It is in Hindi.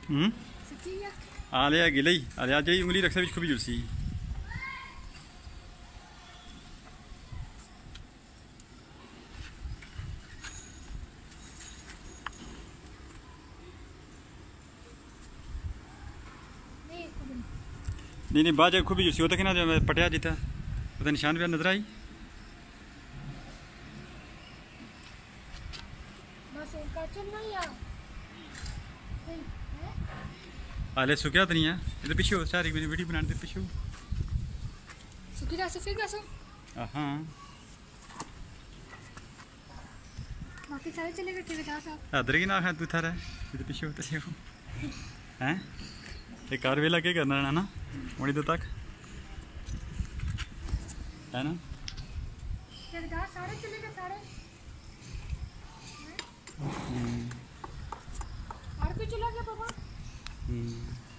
आ लिया गिले आ लिया जी उंगली रखा भी जुड़सी नहीं बाद खूबी जुड़सी वो तो कहना जो पटिया जीता पता निशान भी नजर आई आले सुखिया तो नहीं है इधर पीछे हो सारी मेरी वीडियो बनाने पीछे हाँ बाकी सारे चले गए ठेकेदार साहब अदर की ना खा तू थारा इधर पीछे होता है हैं ये कार वेला क्या करना है ना वही तो तक है ना ठेकेदार सारे चले गए सारे और कोई चला गया पापा